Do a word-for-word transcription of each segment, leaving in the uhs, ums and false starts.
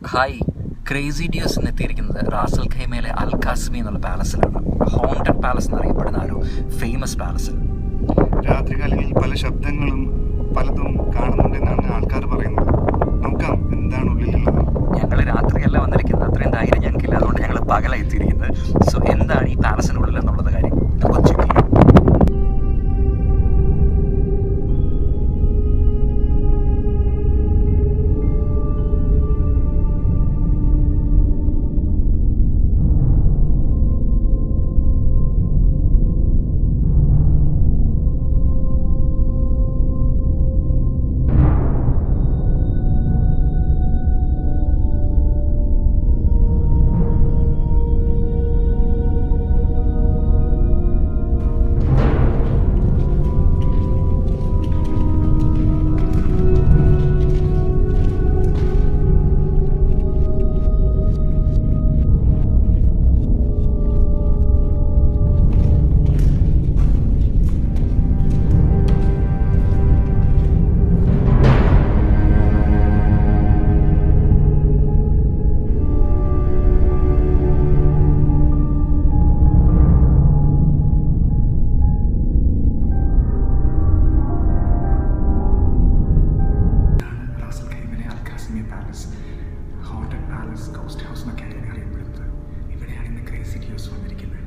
Hi, crazy ഡിയോസ് എത്തിയിരിക്കുന്നത് Ras al ഖൈമയിലെ അൽ ഖാസിമി എന്നുള്ള പാലസിലാണ്. Haunted palace എന്നറിയപ്പെടുന്ന ഒരു ഫേമസ് പാലസിൽ രാത്രികാലങ്ങളിൽ പല ശബ്ദങ്ങളും പലതും കാണുന്നുണ്ടെന്നാണ് ആൾക്കാർ പറയുന്നത്. നോക്കാം എന്താണ് ഉള്ളിലുള്ളത്. ഞങ്ങൾ രാത്രിയല്ല വന്നിരിക്കുന്നത്, അത്രയും ധൈര്യം ഞങ്ങൾക്കില്ല. അതുകൊണ്ട് ഞങ്ങൾ പകലാണ് എത്തിയിരിക്കുന്നത്. സോ എന്താണ് ഈ പാലസിനുള്ളിൽ എന്നുള്ളത് കാര്യം നമുക്ക് ചെക്ക് ചെയ്യാം. ഹോണ്ടഡ് പാലസ് ഗോസ്റ്റ് ഹൗസ് എന്നൊക്കെയാണ് അറിയപ്പെടുന്നത്. ഇവിടെയാണ് ഇന്ന് ക്രേസി ഡിയോസ് വന്നിരിക്കുന്നത്.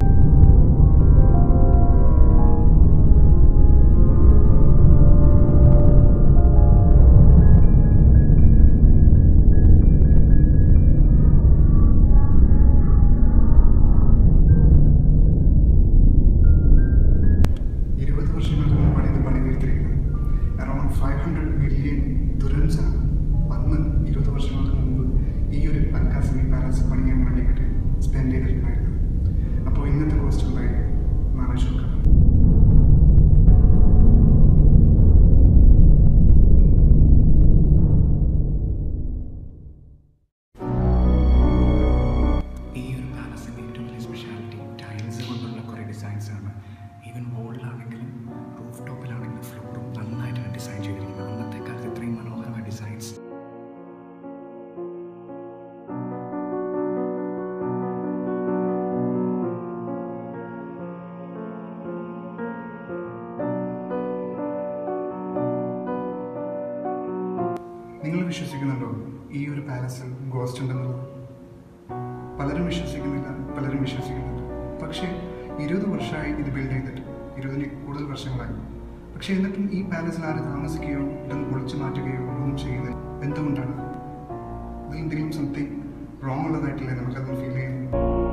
ഇരുപത് വർഷങ്ങൾക്ക് മുമ്പാണ് ഇത് പണിതീർത്തിരിക്കുന്നത്. അറൌണ്ട് ഫൈവ് ഹൺഡ്രഡ് മില്യൺ ദുരംസ് ആണ് അന്ന് ഇരുപത് വർഷങ്ങൾക്ക് മുമ്പ് ഈ ഒരു അൽ ഖാസിമി പാലസ് പണിയാൻ വേണ്ടിയിട്ട് സ്പെൻഡ് ചെയ്തിട്ടുണ്ടായിരുന്നത്. അപ്പോൾ ഇന്നത്തെ കോസ്റ്റ് എന്തായിരിക്കും എന്ന് ആലോചിച്ച് നോക്കാം. ഈ ഒരു പാലസിൻ്റെ ഏറ്റവും വലിയ സ്പെഷ്യാലിറ്റി ടൈൽസ് കൊണ്ടുള്ള കുറേ ഡിസൈൻസ് ആണ്. ഈവൻ വോളിലാണെങ്കിലും റൂഫ് ടോപ്പിലാണെങ്കിലും ഫ്ലോറും നന്നായിട്ടാണ് ഡിസൈൻ ചെയ്തിരിക്കുന്നത്. അന്നത്തെ കാലത്ത് ഇത്രയും മനോഹരമായ ഡിസൈൻസ് നിങ്ങൾ വിശ്വസിക്കുന്നുണ്ടോ ഈ ഒരു പാലസിൽ ഗോസ്റ്റ് ഉണ്ടെന്നുള്ളത്? പലരും വിശ്വസിക്കുന്നില്ല, പലരും വിശ്വസിക്കുന്നുണ്ട്. പക്ഷേ ഇരുപത് വർഷമായി ഇത് ബിൽഡ് ചെയ്തിട്ട്, ഇരുപതിന് കൂടുതൽ വർഷങ്ങളായി. പക്ഷേ എന്നിട്ടും ഈ പാലസിൽ ആരും താമസിക്കുകയോ ഇതൊന്ന് പൊളിച്ചു മാറ്റുകയോ ഒന്നും ചെയ്യുന്നില്ല. എന്തുകൊണ്ടാണ്? ഇതിൽ എന്തെങ്കിലും സംതിങ് റോങ് ഉള്ളതായിട്ടില്ലേ നമുക്കത് ഫീൽ ചെയ്യുന്നത്?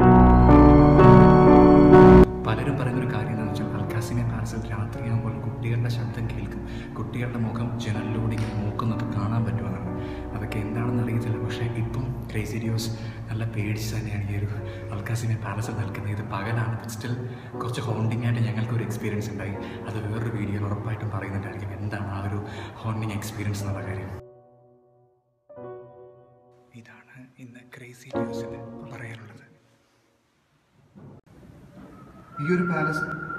പലരും പറയുന്നൊരു കാര്യം എന്താണെന്ന് വെച്ചാൽ അൽ ഖാസിമി പാലസിൽ രാത്രിയാകുമ്പോൾ കുട്ടികളുടെ ശബ്ദം കേൾക്കും, കുട്ടികളുടെ മുഖം ജനലിലൂടെ ഇങ്ങനെ നോക്കുന്നൊക്കെ കാണാൻ പറ്റുമെന്നാണ്. അതൊക്കെ എന്താണെന്ന് അറിയത്തില്ല. പക്ഷേ ഇപ്പം ക്രേസി ഡിയോസ് നല്ല പേടിച്ച് തന്നെയാണ് ഈ ഒരു അൽ ഖാസിമി പാലസിൽ നിൽക്കുന്നത്. ഇത് പകലാണ്, സ്റ്റിൽ കുറച്ച് ഹോണ്ടിങ് ആയിട്ട് ഞങ്ങൾക്കൊരു എക്സ്പീരിയൻസ് ഉണ്ടായി. അത് വേറൊരു വീഡിയോയിൽ ഉറപ്പായിട്ടും പറയുന്നുണ്ടായിരിക്കും എന്താണ് ആ ഒരു ഹോണ്ടിങ് എക്സ്പീരിയൻസ് എന്നുള്ള കാര്യം. ഇതാണ് ഇന്ന് ക്രേസി ഡിയോസിന് പറയാനുള്ളത്. ഈ ഒരു പാലസ്